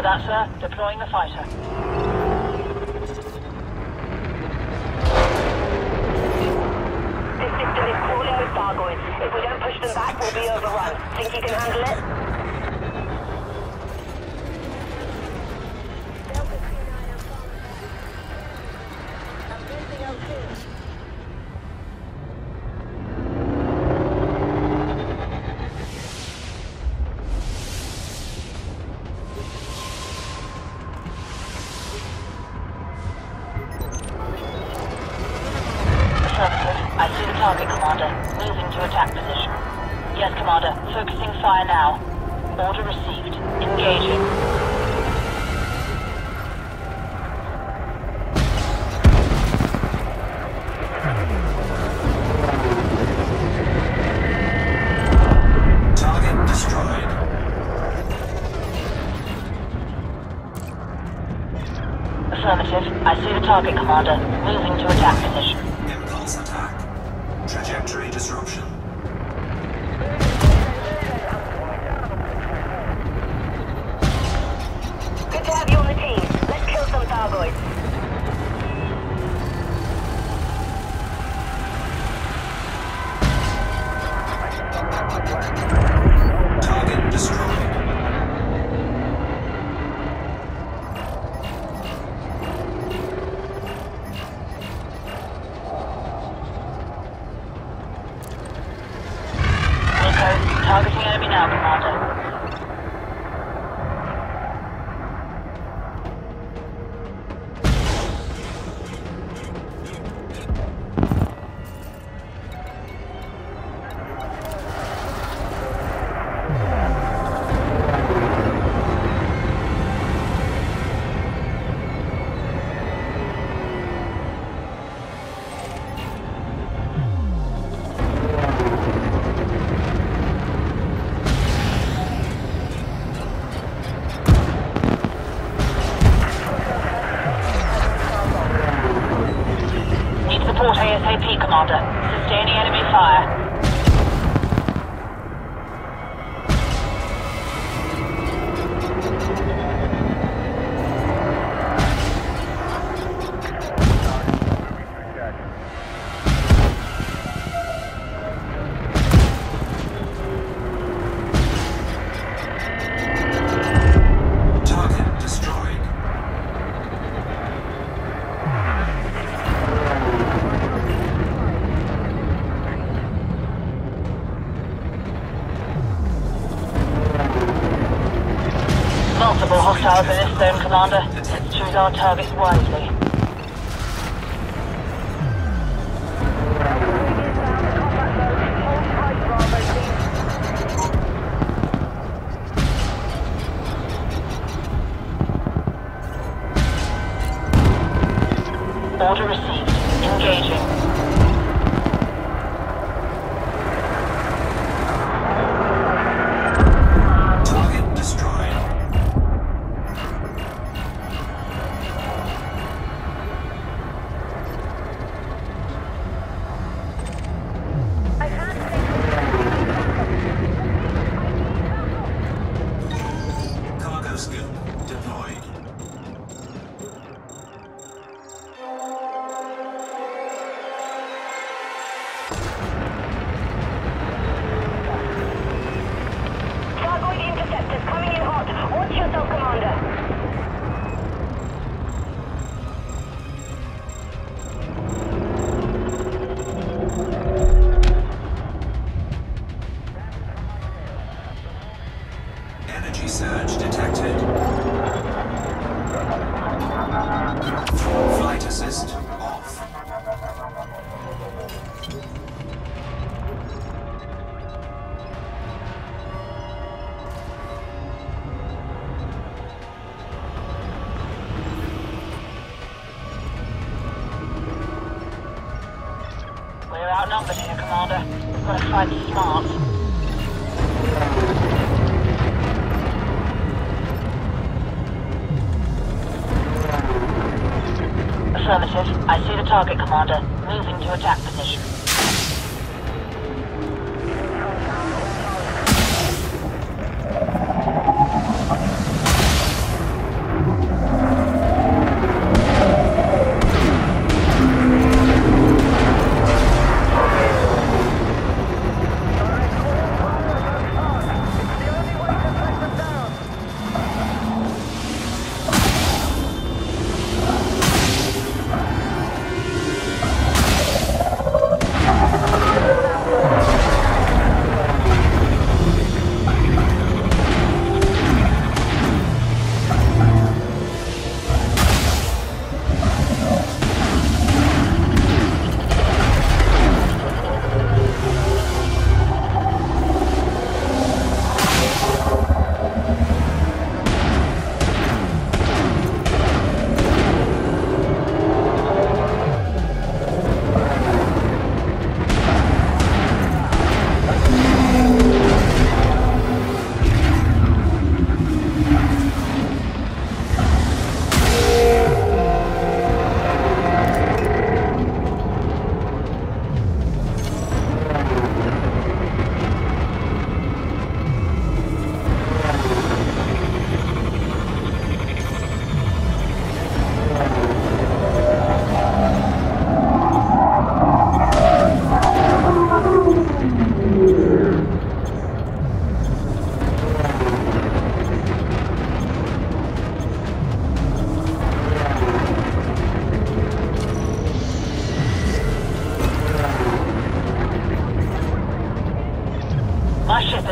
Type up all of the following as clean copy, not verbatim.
that, sir. Deploying the fighter. This system is crawling with Thargoids. If we don't push them back, we'll be overrun. Think you can handle it? I see the target, Commander. Moving to attack position. Yes, Commander. Focusing fire now. Order received. Engaging. Target destroyed. Affirmative. I see the target, Commander. Moving to attack position. Impulse attack. Trajectory disruption. Good to have you on the team. Let's kill some Thargoids. Target destroyed. Targeting enemy now, Commander. Support ASAP, Commander. Sustaining enemy fire. Target destroyed. Multiple hostiles in this zone, Commander. Let's choose our targets wisely. Order received. Engaging. Energy surge detected. Flight assist off. We're outnumbered here, Commander. We've got to fight smart. Affirmative. I see the target, Commander. Moving to attack position.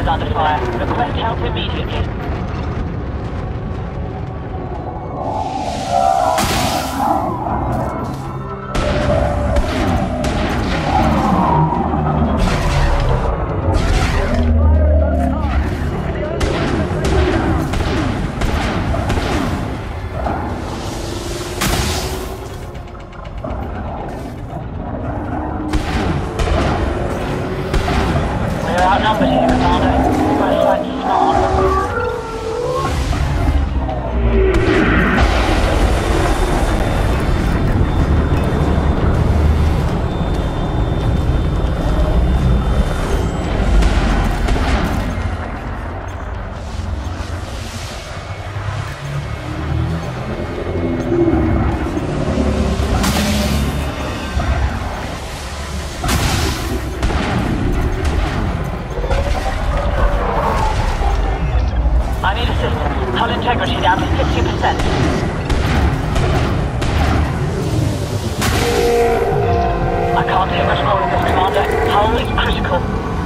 is under fire. Request help immediately. Outnumbered here, Commander. We're slightly smart. Hull integrity down to 50%. I can't take much more of this, Commander. Hull is critical.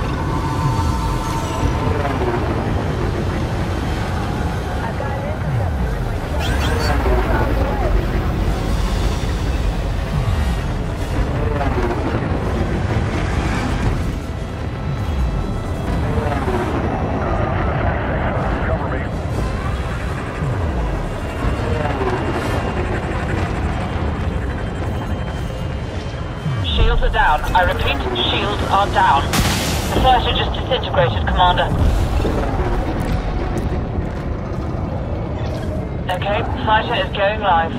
Shields are down. I repeat, shields are down. The fighter just disintegrated, Commander. Okay, fighter is going live.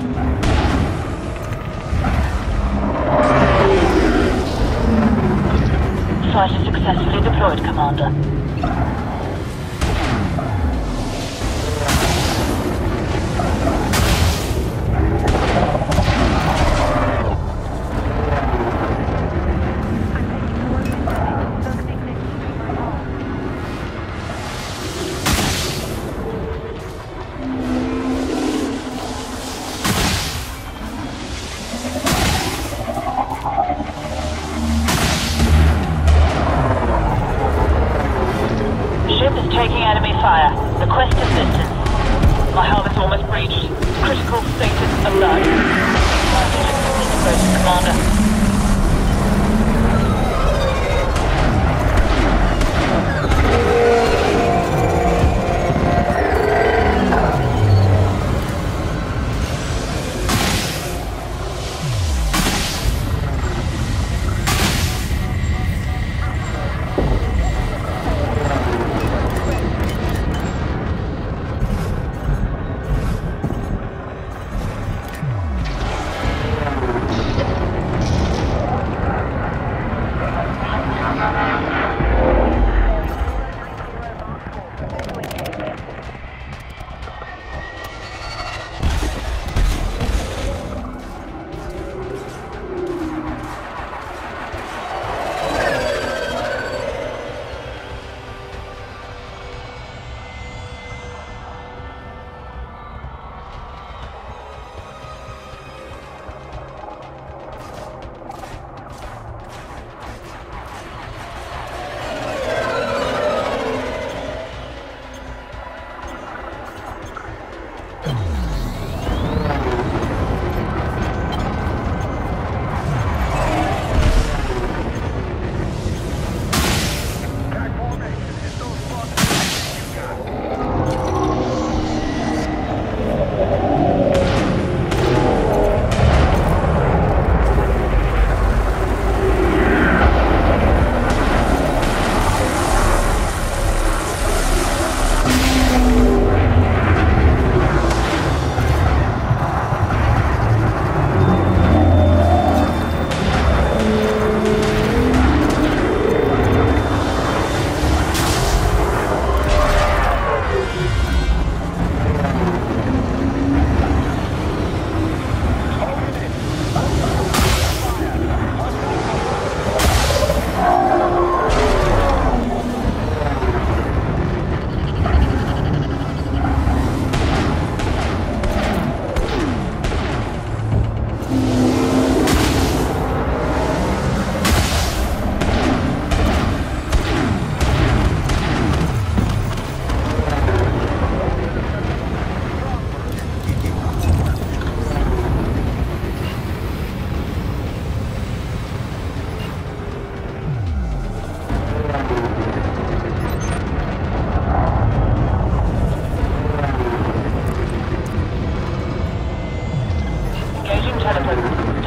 Fighter successfully deployed, Commander. Taking enemy fire. Request assistance. My hull is almost breached. Critical status alert. Disintegrated, Commander.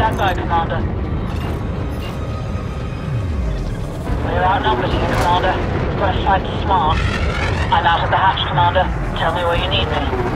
Stand by, Commander. We're outnumbered here, Commander. We've got to fight smart. I'm out of the hatch, Commander. Tell me where you need me.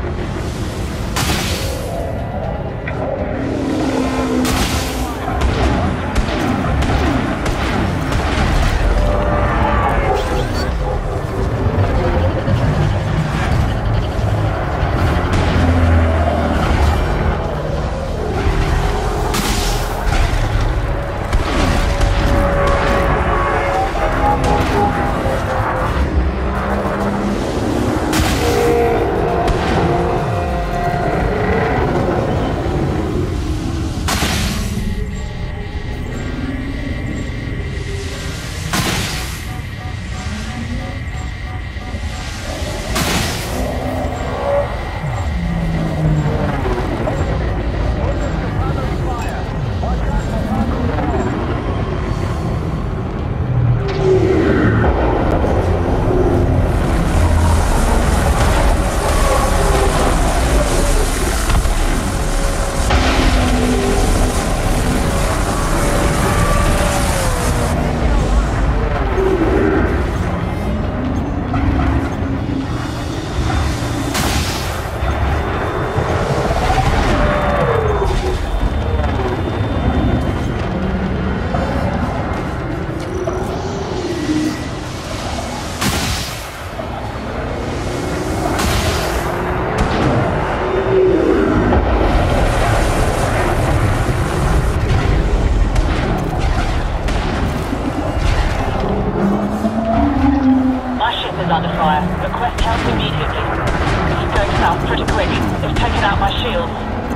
Under fire. Request help immediately. It's going south pretty quick. They've taken out my shields.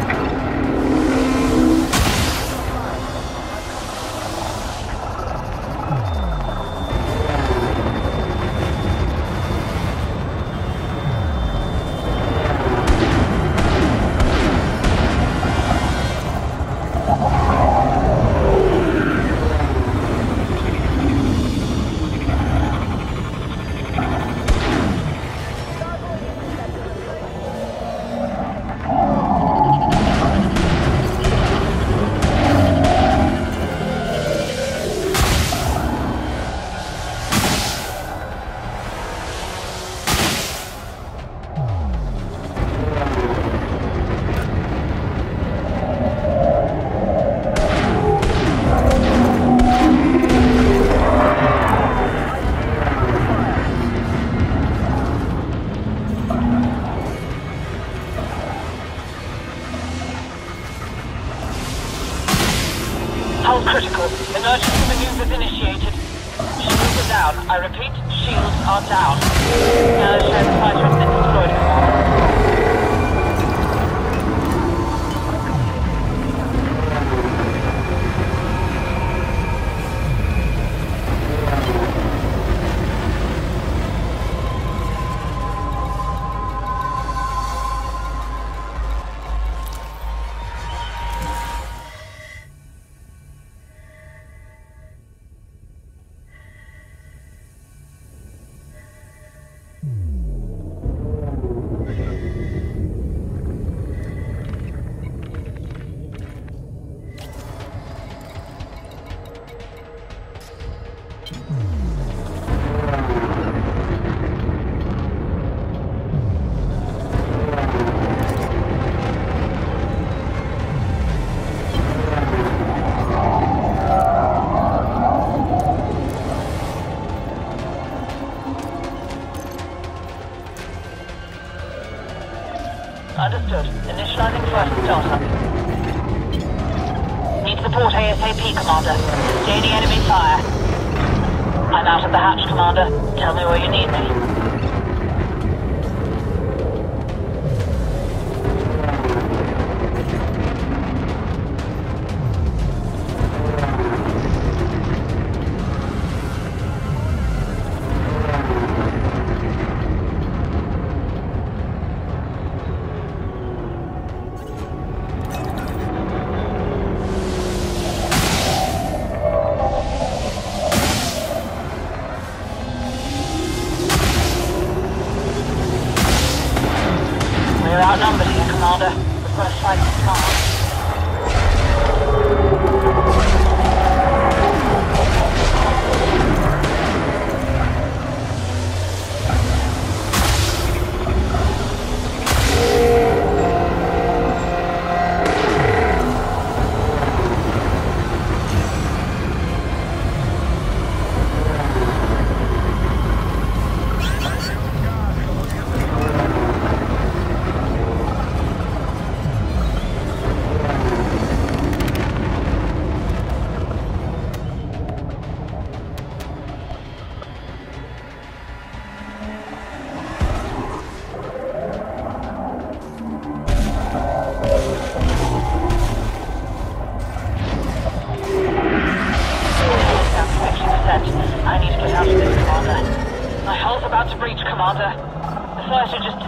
Hull critical. Emergency maneuvers initiated. Shields are down. I repeat, shields are down. Now the Shards fighter has been destroyed, Commander. Understood. Initializing first startup. Need support ASAP, Commander. Gaining enemy fire. I'm out of the hatch, Commander. Tell me where you need me. We're outnumbered here, Commander. We've got to fight smart.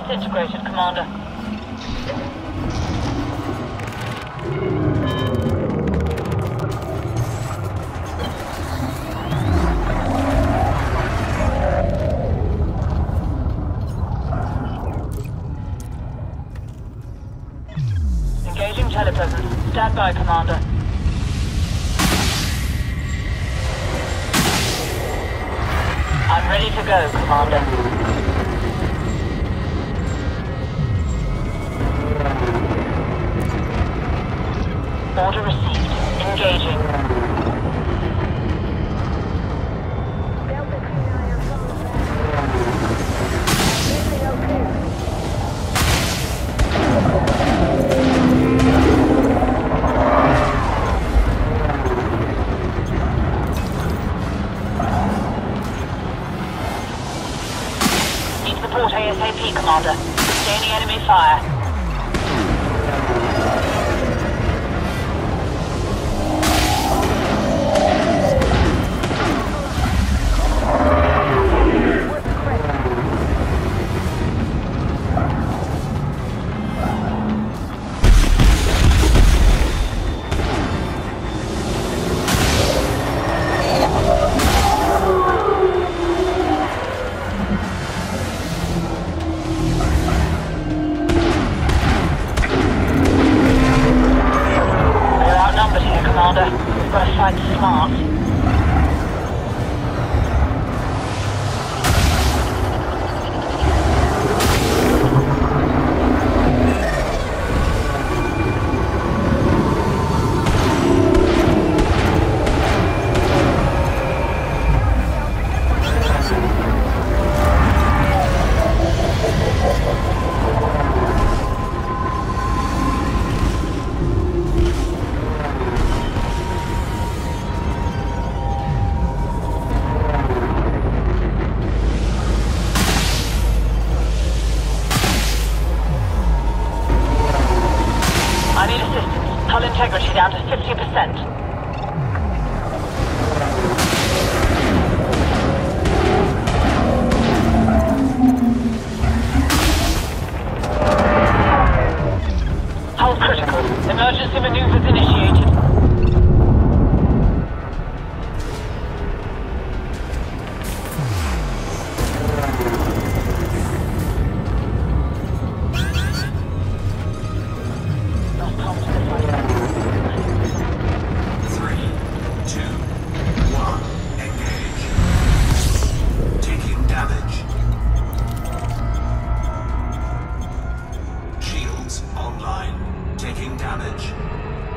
disintegrated, Commander. Engaging telepresence. Stand by, Commander. I'm ready to go, Commander. Order received. Engaging. Need support ASAP, Commander. Sustaining enemy fire. Integrity down to 50%. Hull critical. Emergency maneuvers initiated. Taking damage.